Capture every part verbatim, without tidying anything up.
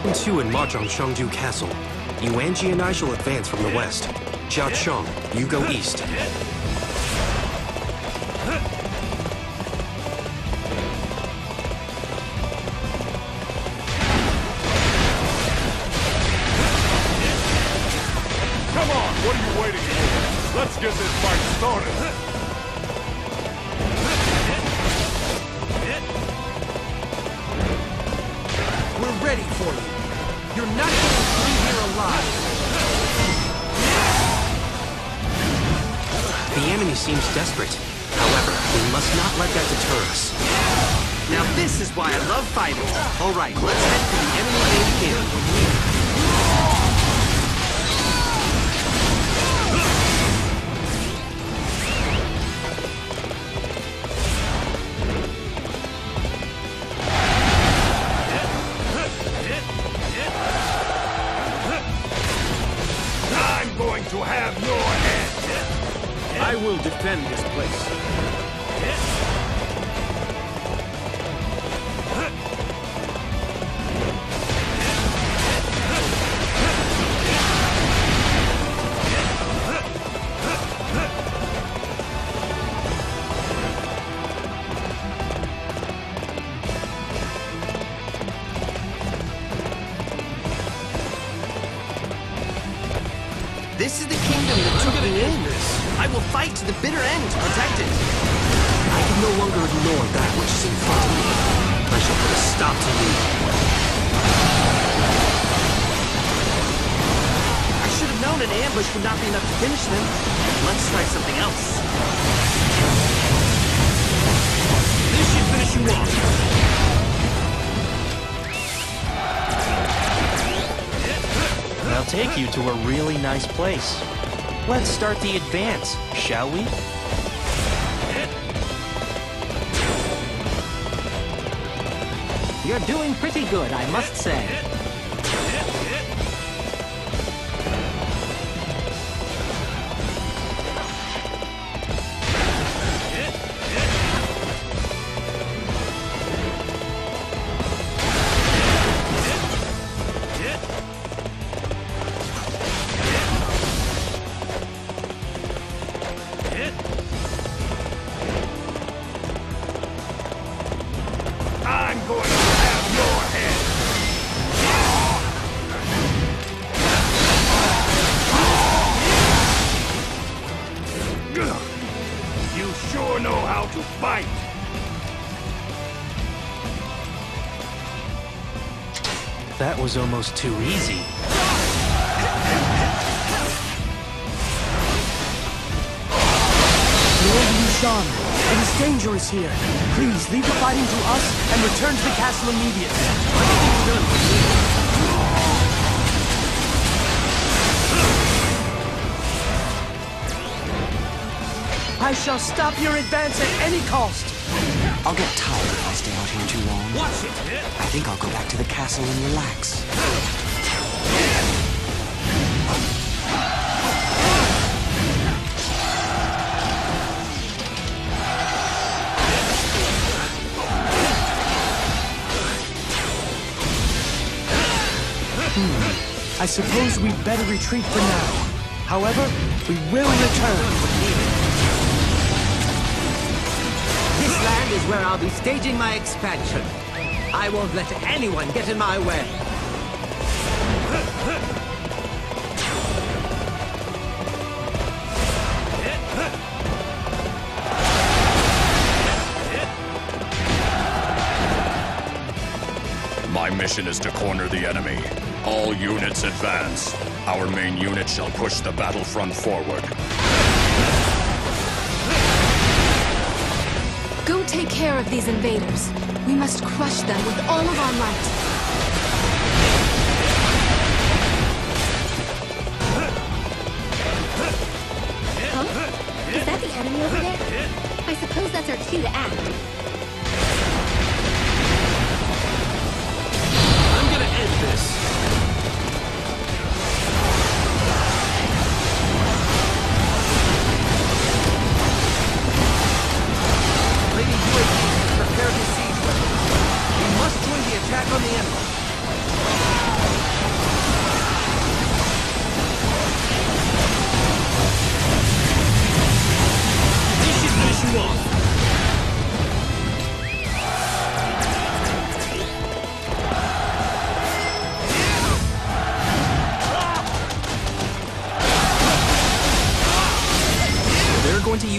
Two and march on Chengdu Castle. Yueying and I shall advance from the west. Zhao Tong, you go east. Come on, what are you waiting for? Let's get this fight started. We're ready for you. You're not getting through here alive. The enemy seems desperate. However, we must not let that deter us. Now this is why I love fighting. All right, let's head to the enemy main camp. To have your head. I will defend this place. This is the kingdom that took me in. I will fight to the bitter end to protect it. I can no longer ignore that which is in front of me. I shall put a stop to you. I should have known an ambush would not be enough to finish them. Let's try something else. This should finish you off. I'll take you to a really nice place. Let's start the advance, shall we? You're doing pretty good, I must say. That was almost too easy. Lord Liu Shan, it is dangerous here. Please leave the fighting to us and return to the castle immediately. I shall stop your advance at any cost. I'll get tired if I stay out here too long. Watch it! I think I'll go back to the castle and relax. Hmm. I suppose we'd better retreat for now. However, we will return. This land is where I'll be staging my expansion. I won't let anyone get in my way. My mission is to corner the enemy. All units advance. Our main unit shall push the battlefront forward. Go take care of these invaders. We must crush them with all of our might. Huh? Is that the enemy over there? I suppose that's our cue to act. I'm gonna end this. Lady Yueying, prepare to siege weapons. We must join the attack on the enemy.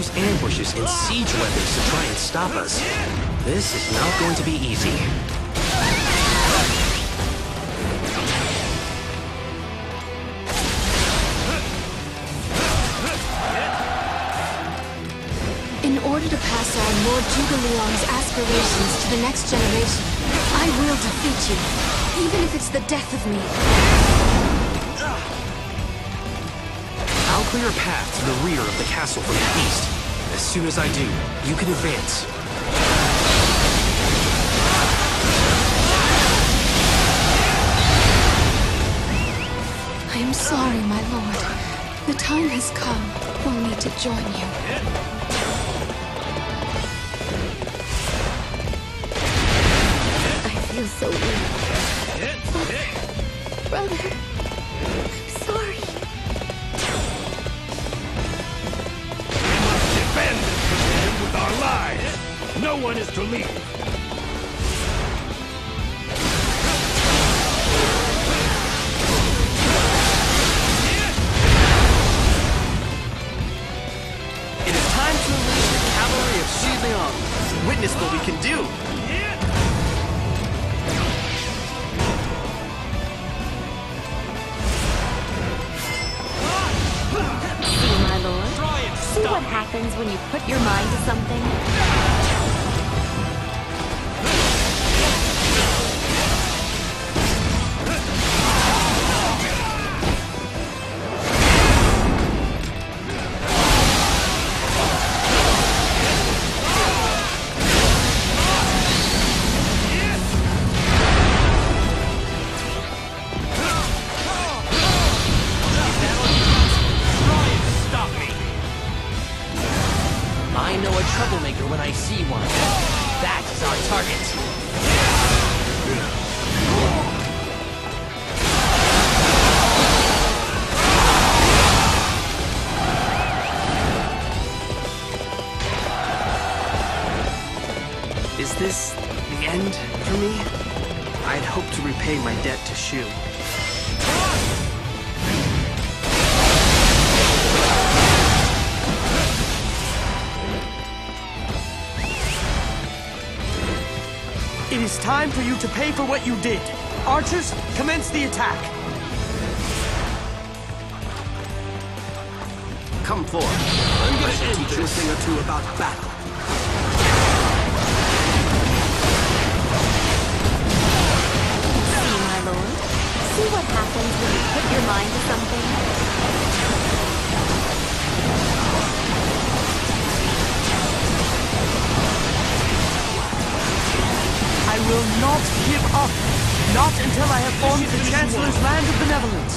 use ambushes and siege weapons to try and stop us. This is not going to be easy. In order to pass on Lord Zhuge Liang's aspirations to the next generation, I will defeat you, even if it's the death of me. I'll clear a path to the rear of the castle from the east. As soon as I do, you can advance. I am sorry, my lord. The time has come for me to join you. I feel so weak. Father, brother, I'm sorry. Defend this position with our lives. No one is to leave. It is time to unleash the cavalry of Xi Liang. Witness what we can do. See, my lord? See what happens when you put your mind to something? I know a troublemaker when I see one. That is our target. Is this the end for me? I'd hoped to repay my debt to Shu. It is time for you to pay for what you did. Archers, commence the attack. Come forth. I'm gonna teach you a thing or two about battle. See, my lord? See what happens when you put your mind to something? I will not give up. Not until I have formed the Chancellor's Land of Benevolence.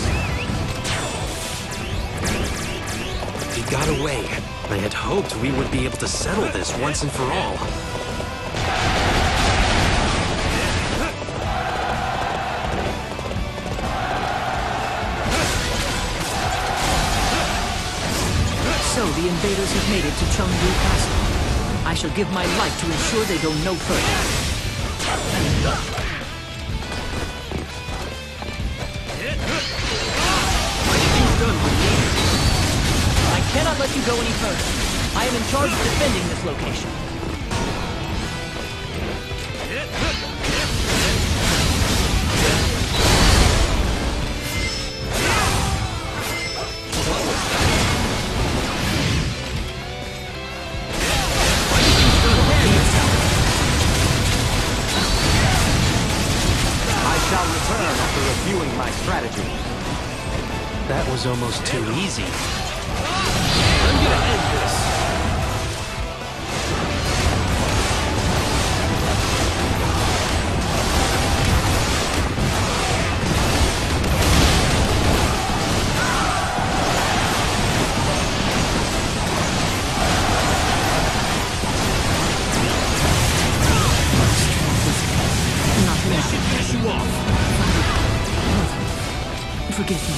He got away. I had hoped we would be able to settle this once and for all. So the invaders have made it to Chengdu Castle. I shall give my life to ensure they go no further. I cannot let you go any further. I am in charge of defending this location. Shall return after reviewing my strategy. That was almost too easy. I'm gonna end this. Forgive me.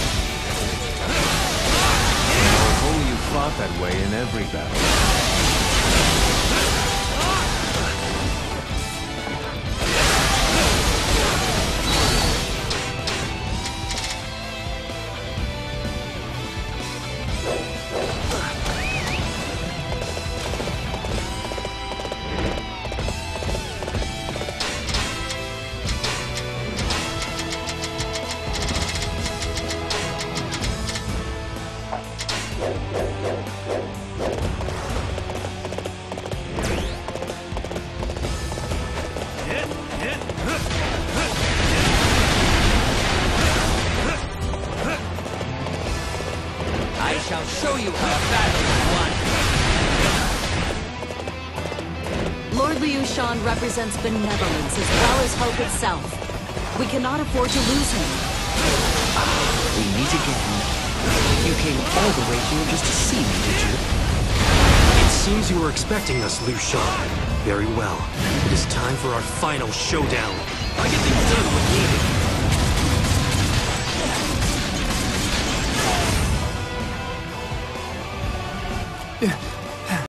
If only you fought that way in every battle. show you how a battle is won. Lord Liu Shan represents benevolence as well as hope itself. We cannot afford to lose him. We meet again. You came all the way here just to see me, did you? It seems you were expecting us, Liu Shan. Very well. It is time for our final showdown. I get things done when needed. Yeah.